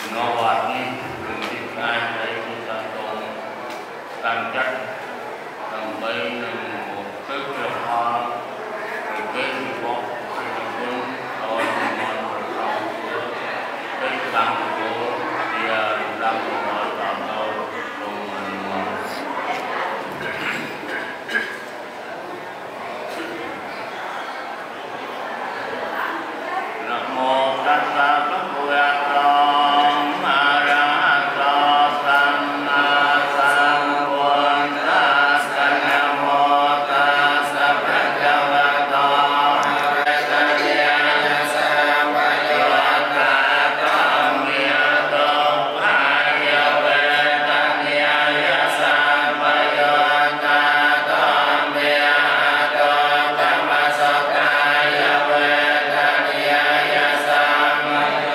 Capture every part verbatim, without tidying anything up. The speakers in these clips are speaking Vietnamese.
ngõ hoạt đường tiếp ai thấy chúng ta tồn tăng chất đồng bấy nâng một tức là hoa rồi kết một cái quân rồi một một cái tăng của thì đang của mọi tạm đâu luôn mình Nam mô Tassa Bhagavato Hãy subscribe cho kênh Ghiền Mì Gõ để không bỏ lỡ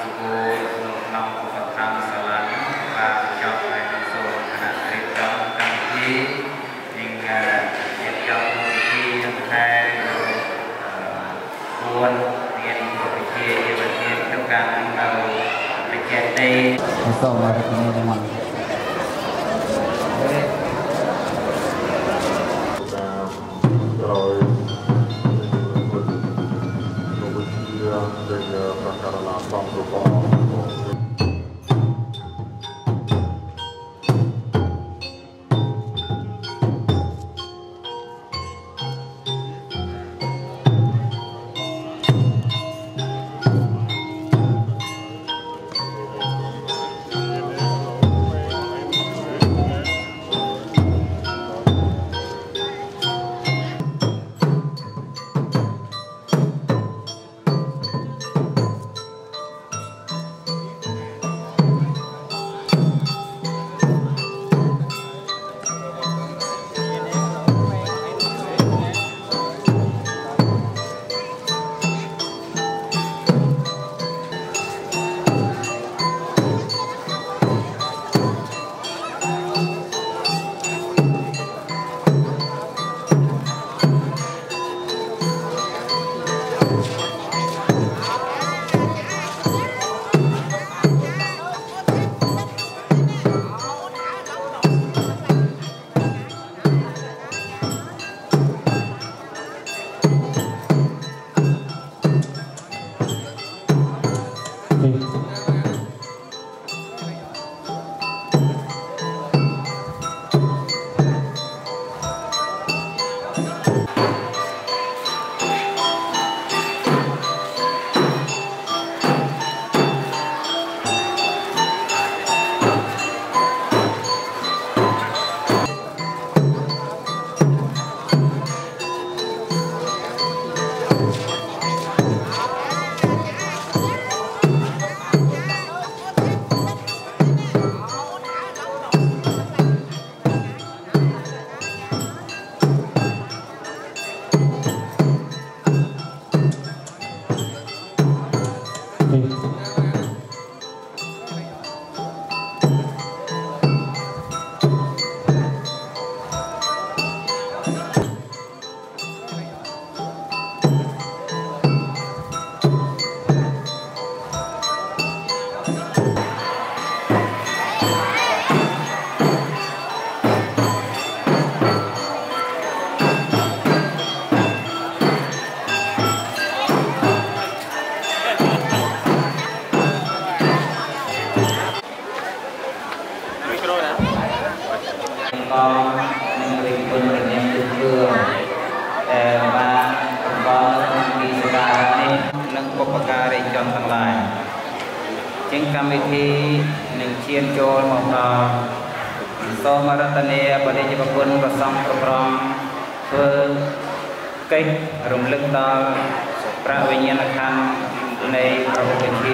cô nông nông của thằng sờ lán và chọn lại một số khả năng trong căn thi nhưng hiện trong khi hai buôn tiền của kia thì vật tiền trong căn phải chèn đây so mà được nghe được mong rồi dari perkara lapang berupa con nên mình quân mình em được vừa và con đi ra nên nâng bộ bạc ca để chọn thằng lại trên cam thi nâng chiên cho một đò so maratane pada jika pun bersam program ke cây rung lực đo pra vinya nakhan này program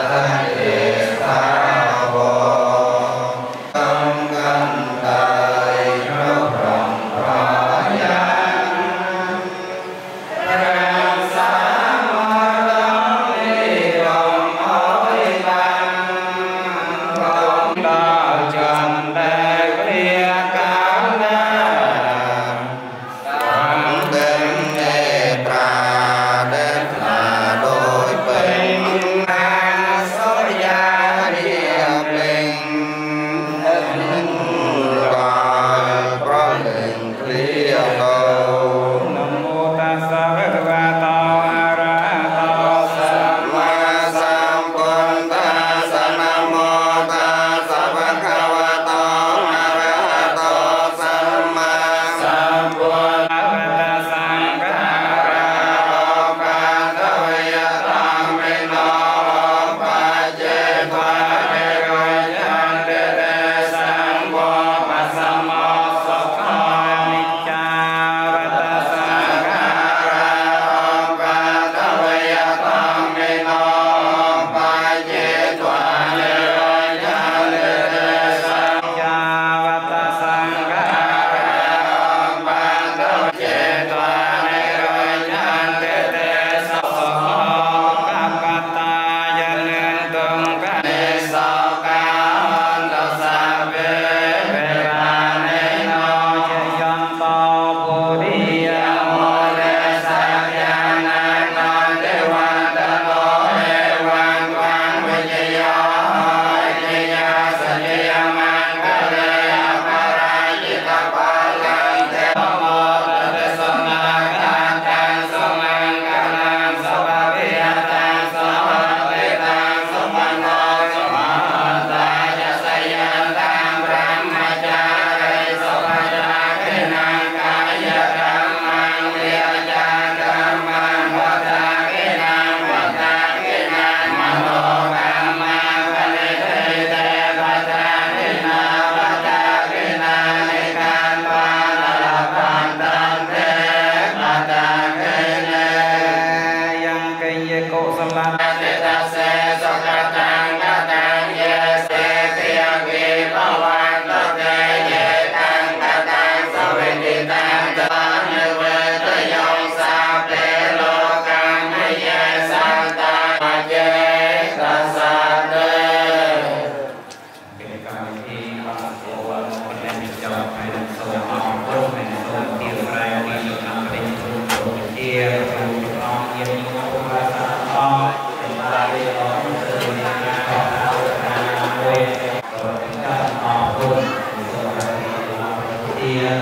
Hãy subscribe cho kênh Ghiền Mì Gõ để không bỏ lỡ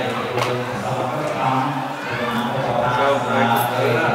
សូម